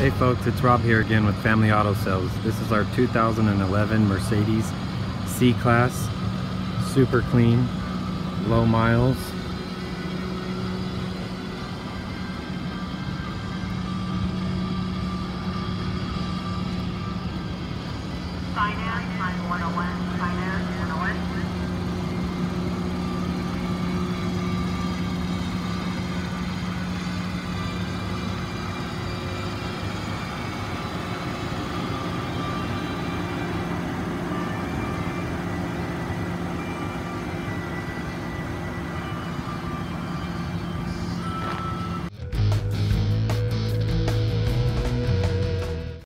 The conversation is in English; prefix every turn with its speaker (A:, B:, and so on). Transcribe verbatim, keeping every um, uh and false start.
A: Hey folks, it's Rob here again with Family Auto Sales. This is our two thousand eleven Mercedes C-Class. Super clean, low miles.